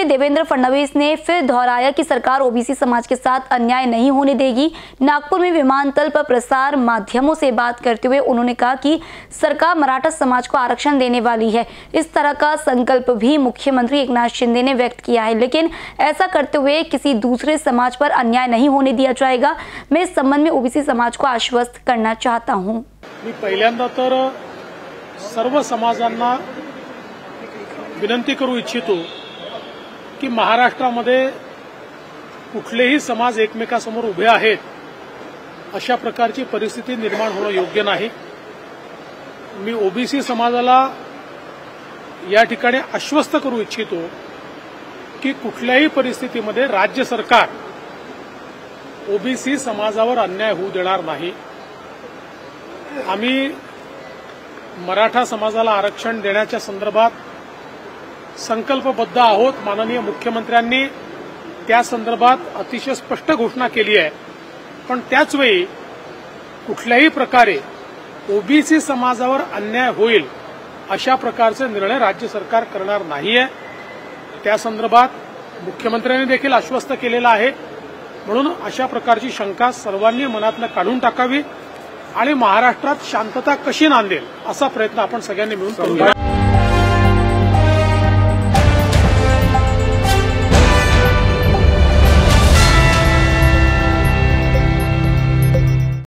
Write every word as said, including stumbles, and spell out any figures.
देवेंद्र फडणवीस ने फिर दोहराया कि सरकार ओबीसी समाज के साथ अन्याय नहीं होने देगी। नागपुर में विमानतल पर प्रसार माध्यमों से बात करते हुए उन्होंने कहा कि सरकार मराठा समाज को आरक्षण देने वाली है। इस तरह का संकल्प भी मुख्यमंत्री एकनाथ शिंदे ने व्यक्त किया है, लेकिन ऐसा करते हुए किसी दूसरे समाज पर अन्याय नहीं होने दिया जाएगा। मैं इस संबंध में ओबीसी समाज को आश्वस्त करना चाहता हूं। मी पहिल्यांदा तर सर्व समाजांना विनंती करू इच्छितो की महाराष्ट्रामध्ये कुठलेही समाज एकमेकांसमोर उभे आहेत अशा प्रकारची परिस्थिती निर्माण होणं योग्य नाही। मी ओबीसी समाजाला या ठिकाणी आश्वस्त करू इच्छितो की कुठल्याही परिस्थितीमध्ये राज्य सरकार ओबीसी समाजावर अन्याय होऊ देणार नाही। आम्ही मराठा समाजाला आरक्षण देण्याच्या संदर्भात संकल्पबद्ध आहोत। माननीय मुख्यमंत्र्यांनी त्या संदर्भात अतिशय स्पष्ट घोषणा केली आहे, पण त्याच वेळी कुठल्याही प्रकारे ओबीसी समाजावर अन्याय होईल अशा प्रकारचे निर्णय राज्य सरकार करणार नाहीये। त्या संदर्भात मुख्यमंत्र्यांनी देखील आश्वस्त केलेलं आहे। म्हणून अशा प्रकारची शंका सर्वांनी मनातनं काढून टाकावी आणि महाराष्ट्रात शांतता कशी नांदेल असा प्रयत्न आपण सगळ्यांनी मिळून करूया।